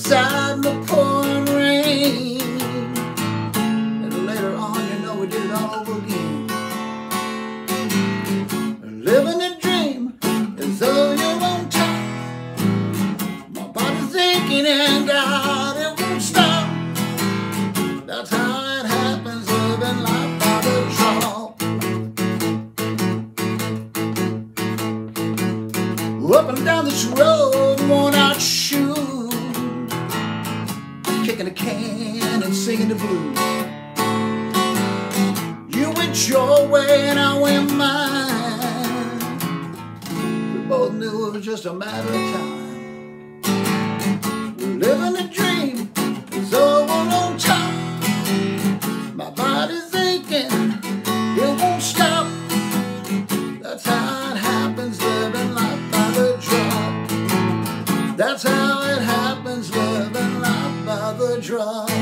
outside in the pouring rain. And later on, you know, we did it all over again. Living a dream as though you're on top. My body's aching and God, it won't stop. That's how it happens, living life by the draw. Up and down this road, worn out shoe, kicking a can and singing the blues. You went your way and I went mine. We both knew it was just a matter of time. We're living a dream, so we're on top. My body's aching, it won't stop. That's how it happens, living life by the draw. That's how it happens, living life by the draw.